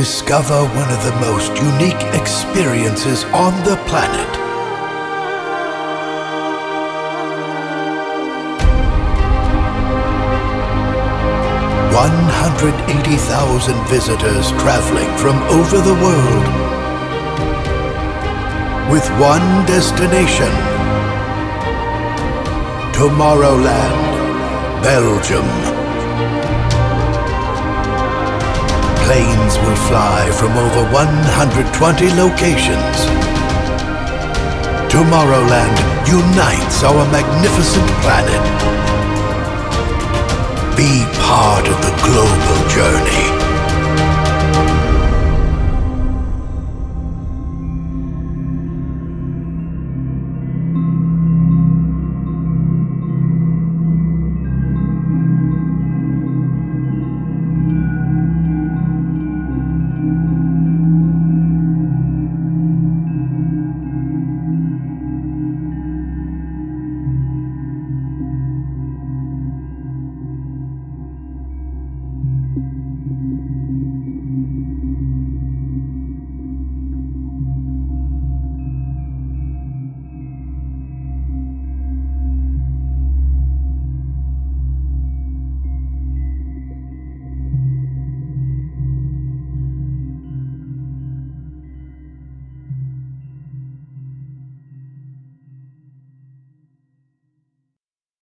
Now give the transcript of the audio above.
discover one of the most unique experiences on the planet. $180,000 visitors traveling from over the world with one destination: Tomorrowland, Belgium. Planes will fly from over 120 locations. Tomorrowland unites our magnificent planet. Be part of the global journey.